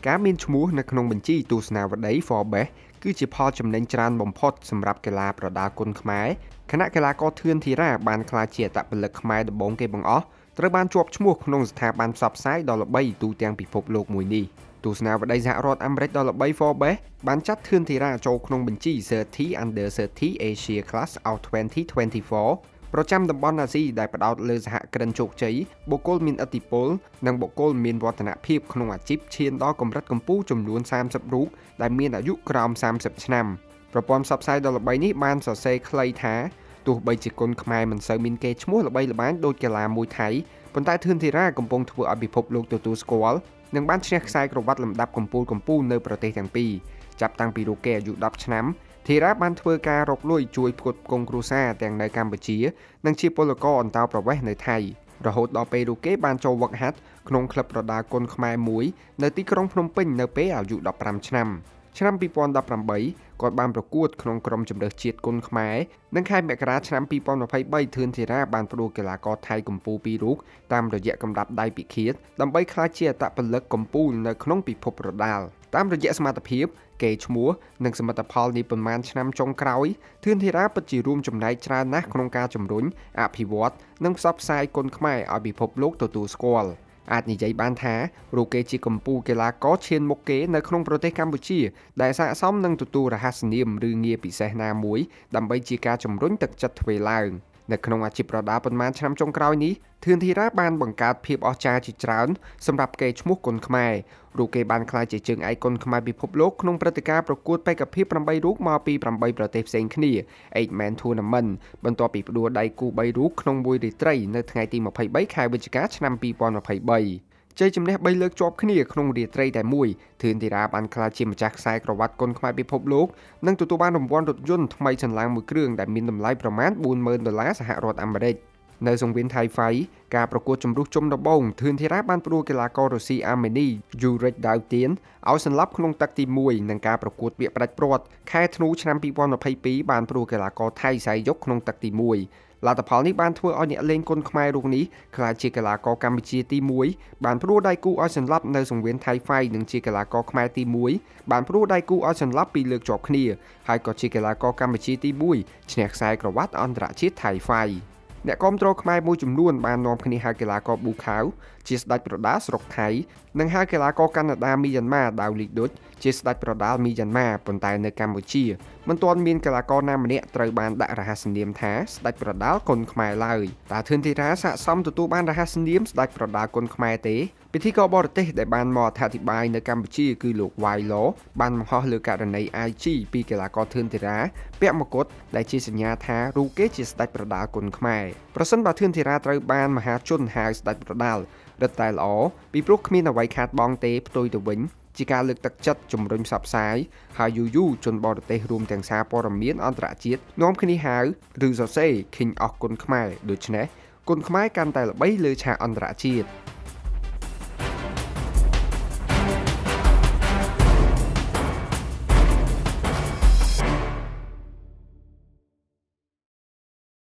ការមានឈ្មោះនៅក្នុងបញ្ជីទស្សនាវដ្តី Forbes គឺជាផលចំណេញច្រើនបំផុតសម្រាប់កីឡាប្រដាល់គុនខ្មែរខណៈកីឡាករធឿនធីរ៉ាបានក្លាយជាអត្តពលិកខ្មែរដំបូងគេបង្អស់ត្រូវបានជាប់ឈ្មោះក្នុងស្ថាប័នផ្សព្វផ្សាយដ៏ល្បីទូទាំងពិភពលោកមួយនេះទស្សនាវដ្តីសហរដ្ឋអាមេរិកដ៏ល្បី Forbes បានចាត់ធឿនធីរ៉ាចូលក្នុងបញ្ជី30 Under 30 Asia Class of 2024ប្រចាំតំបន់អាស៊ីដែលផ្ដោតលើសហគ្រិនជោគជ័យបុគ្គលមានឥទ្ធិពលនិងបុគ្គលមានវឌ្ឍនភាពក្នុងអាជីពឈានដល់កម្រិតកម្ពស់ចំនួន30រូបដែលមានអាយុក្រោម30ឆ្នាំប្រព័ន្ធផ្សព្វផ្សាយដ៏ល្បីនេះបានសរសេរខ្លីថាទោះបីជាគុនខ្មែរមិនសូវមានកេរ្តិ៍ឈ្មោះល្បីល្បាញដូចកីឡាមួយថៃប៉ុន្តែធឿនធីរ៉ាកំពុងធ្វើឲ្យពិភពលោកទទួលស្គាល់និងបានឈ្នះខ្សែក្រវ៉ាត់លំដាប់កំពូលនៅប្រទេសទាំងពីរចាប់តាំងពីរូបគេអាយុ10ឆ្នាំធីរ៉ាបានធ្វើការរកលុយជួយផ្គត់ផ្គង់គ្រួសារទាំងនៅកម្ពុជានិងជាពលករអន្តោប្រវេសន៍នៅថៃរហូតដល់ពេលរូបគេបានចូលវឹកហាត់ក្នុងក្លឹបប្រដាល់គុនខ្មែរមួយនៅទីក្រុងភ្នំពេញនៅពេលអាយុ15ឆ្នាំឆ្នាំ2018គាត់បានប្រកួតក្នុងក្រុមជម្រើសជាតិគុនខ្មែរនិងខែមករាឆ្នាំ2023ធឿនធីរ៉ាបានផ្ដួលកីឡាករថៃកំពូល2រូបតាមរយៈកម្រាត់ដៃពិឃាតដើម្បីក្លាយជាអត្តពលិកកំពូលនៅក្នុងពិភពប្រដាល់តាមរយៈសមត្ថភាពកេរ្តិ៍ឈ្មោះនិងសមិទ្ធផលនេះប៉ុន្មានឆ្នាំចុងក្រោយធឿនធីរ៉ាពិតជារួមចំណែកច្រើនណាស់ក្នុងការជំរុញអភិវឌ្ឍនិងផ្សព្វផ្សាយគុនខ្មែរឲ្យពិភពលោកទទួលស្គាល់អាចនិយាយបានថារូបគេជាកំពូលកីឡាករឈានមុខគេនៅក្នុងប្រទេសកម្ពុជាដែលស័ក្តិសមនឹងទទួលរហស្សនាមឬងារពិសេសណាមួយដើម្បីជាការជំរុញទឹកចិត្តធ្វើឡើងនៅក្នុងអាជីពប្រដាល់ប៉ុន្មានឆ្នាំចុងក្រោយនេះធឿនធីរ៉ាបានបង្កើតភាពអស្ចារ្យជាច្រើនសម្រាប់កេរ្តិ៍ឈ្មោះគុនខ្មែររូបគេបានក្លាយជាជើងឯកគុនខ្មែរពិភពលោកក្នុងព្រឹត្តិការណ៍ប្រកួតបេក្ខភាព8រូបមកពី8ប្រទេសផ្សេងគ្នា 8Man Tournament បន្ទាប់ពីផ្ដួលដៃគូ3រូបក្នុងមួយរាត្រីនៅថ្ងៃទី23ខែវិច្ឆិកាឆ្នាំ2023ជ័យជំនះ3លើកជាប់គ្នាក្នុងរាត្រីតែមួយធឿនធីរ៉ាបានក្លាយជាម្ចាស់ខ្សែក្រវ៉ាត់គុនខ្មែរពិភពលោកនិងទទួលបានរង្វាន់រថយន្តថ្មីសន្លងមួយគ្រឿងដែលមានតម្លៃប្រមាណ$40,000សហរដ្ឋអាមេរិកនៅសង្វៀនថៃហ្វៃការប្រកួតជម្រុះជុំដំបូងធឿនធីរ៉ាបានផ្ដួលកីឡាកររុស្ស៊ីអាមេនីយូរិចដាវទៀនឲ្យសន្លប់ក្នុងទឹកទី1និងការប្រកួតពាក្យផ្ដាច់ព្រាត់ខែធ្នូឆ្នាំ2022បានផ្ដួលកីឡាករថៃសៃយុកក្នុងទឹកទី1លទ្ធផលនេះបានធ្វើឲ្យអ្នកលេងគុនខ្មែររូបនេះក្លាយជាកីឡាករកម្ពុជាទី1បានផ្ដួលដៃគូឲ្យសន្លប់នៅសង្វៀនថៃហ្វៃនិងជាកីឡាករខ្មែរទី1បានផ្ដួលដៃគូឲ្យសន្លប់2លើកជាប់គ្នាហើយក៏ជាកីឡាករកម្ពុជាទី1ឈ្នះខ្សែក្រវ៉ាត់អន្តរជាតិថៃហ្វៃអ្នកគាំទ្រខ្មែរមួយចំនួនបាននាំគ្នាហៅកីឡាករប៊ូខាវជាស្ដេចប្រដាល់ស្រុកថៃនិងហៅកីឡាករកាណាដាមីយ៉ាន់ម៉ាដាវលីឌុចជាស្ដេចប្រដាល់មីយ៉ាន់ម៉ាប៉ុន្តែនៅកម្ពុជាមិនទាន់មានកីឡាករណាម្នាក់ត្រូវបានដាក់រហស្សនាមថាស្ដេចប្រដាល់គុនខ្មែរឡើយតើធឿនធីរ៉ាស័ក្តិសមទទួលបានរហស្សនាមស្ដេចប្រដាល់គុនខ្មែរទេពិធីករបរទេសដែលបានមកអធិប្បាយនៅកម្ពុជាគឺលោក Wailo បានបង្ហោះលើករណី IG ពីកីឡាករធឿនធីរ៉ាពាក់មកុដដែលជាសញ្ញាថារូបគេជាស្ដេចប្រដាល់គុនខ្មែរប្រសិនបើធឿនធីរ៉ាត្រូវបានមហាជនហៅស្ដេចប្រដាល់រឹតតែល្អពីព្រោះគ្មានអ្វីខាតបង់ទេផ្ទុយទៅវិញជាការលើកទឹកចិត្តជំរុញផ្សព្វផ្សាយហើយយូរជនបរទេសរួមទាំងសារព័ត៌មានអន្តរជាតិនាំគ្នាហៅឬសរសេរ King of គុនខ្មែរដូច្នេះគុនខ្មែរកាន់តែល្បីលើឆាកអន្តរជាតិ